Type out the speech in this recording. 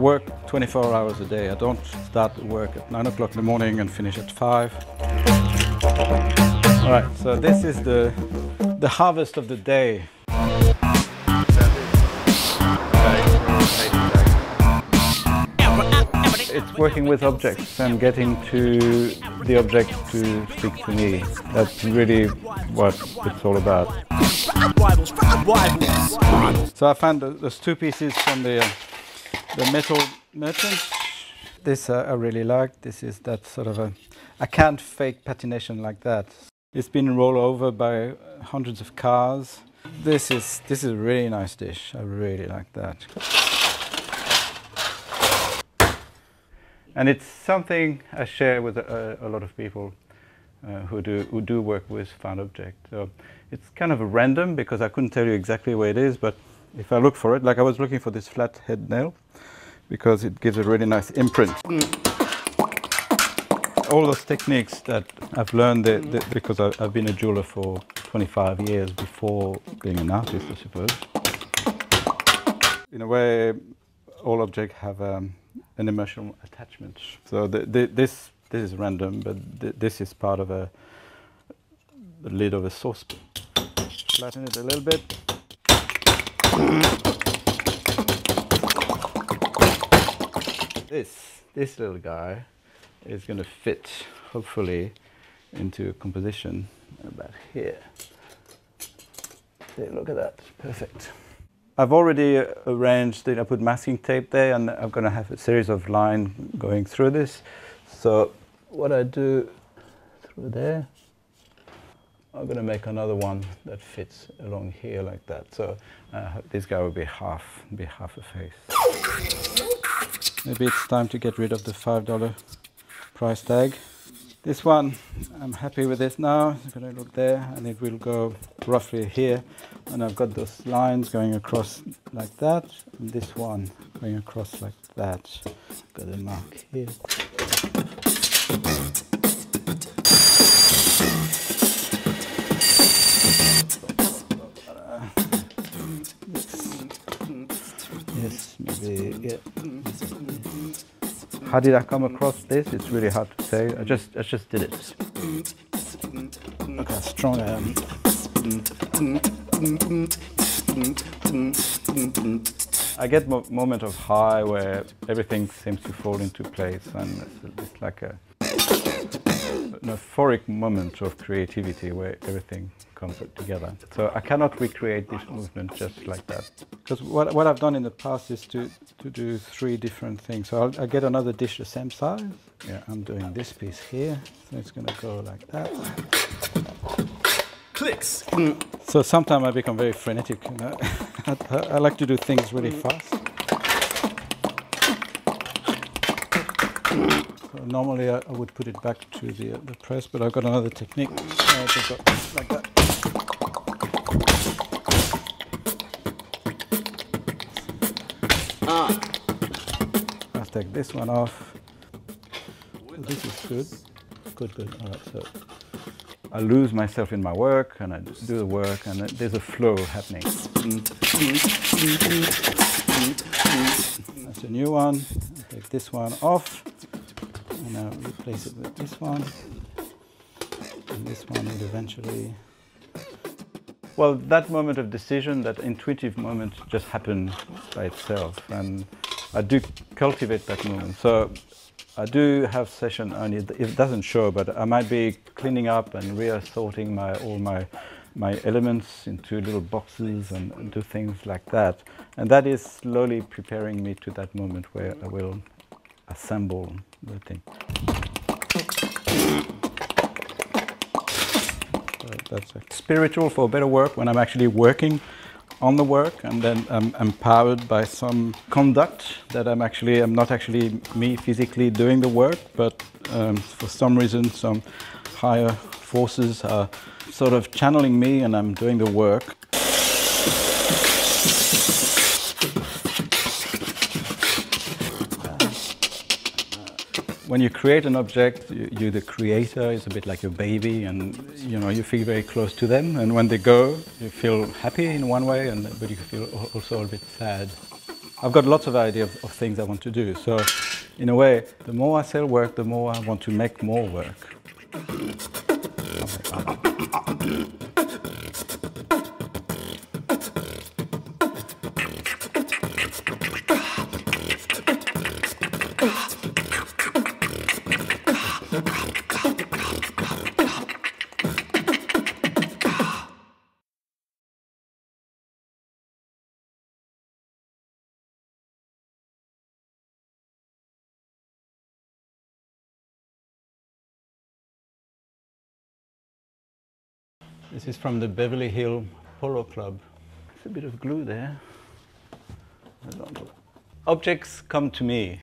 work 24 hours a day. I don't start work at 9 o'clock in the morning and finish at 5. All right, so this is the harvest of the day. It's working with objects and getting to the object to speak to me. That's really what it's all about. So I found those two pieces from the metal merchant. This I really like. This is that sort of I can't fake patination like that. It's been rolled over by hundreds of cars. This is a really nice dish. I really like that. And it's something I share with a lot of people who do work with found objects. So it's kind of random because I couldn't tell you exactly where it is, but if I look for it, like I was looking for this flat head nail because it gives a really nice imprint. All those techniques that I've learned because I've been a jeweler for 25 years before being an artist, I suppose. In a way, all objects have an emotional attachment. So this is random, but this is part of the lid of a saucepan. Flatten it a little bit. This little guy is going to fit, hopefully, into a composition about here. See, look at that, perfect. I've already arranged it. I put masking tape there, and I'm going to have a series of lines going through this. So what I do through there, I'm going to make another one that fits along here like that. So this guy will be half a face. Maybe it's time to get rid of the $5 price tag. This one, I'm happy with this now. I'm going to look there, and it will go roughly here. And I've got those lines going across like that, and this one going across like that. Got a mark here. Yes, maybe, yeah. How did I come across this? It's really hard to say. I just did it. Look how strong I am. I get moment of high where everything seems to fall into place, and it's like an euphoric moment of creativity where everything comes together. So I cannot recreate this movement just like that. Because what I've done in the past is to do 3 different things. So I'll get another dish the same size. Yeah, I'm doing this piece here, so it's going to go like that. Clicks. So sometimes I become very frenetic. You know? I like to do things really fast. So normally I would put it back to the press, but I've got another technique. I just got like that. I'll take this one off. So this is good. Good. All right. So I lose myself in my work, and I do the work, and there's a flow happening. That's a new one. I'll take this one off, and I'll replace it with this one. And this one will eventually... Well, that moment of decision, that intuitive moment just happened by itself, and I do cultivate that moment. So I do have session, and it doesn't show, but I might be cleaning up and reassorting all my elements into little boxes and do things like that. And that is slowly preparing me to that moment where I will assemble the thing. So that's spiritual, for better work, when I'm actually working on the work, and then I'm empowered by some conduct that I'm not actually me physically doing the work, but for some reason some higher forces are sort of channeling me, and I'm doing the work. When you create an object, you're the creator. It's a bit like your baby, and you feel very close to them. And when they go, you feel happy in one way, but you feel also a bit sad. I've got lots of ideas of things I want to do. So in a way, the more I sell work, the more I want to make more work. This is from the Beverly Hill Polo Club. There's a bit of glue there. Objects come to me.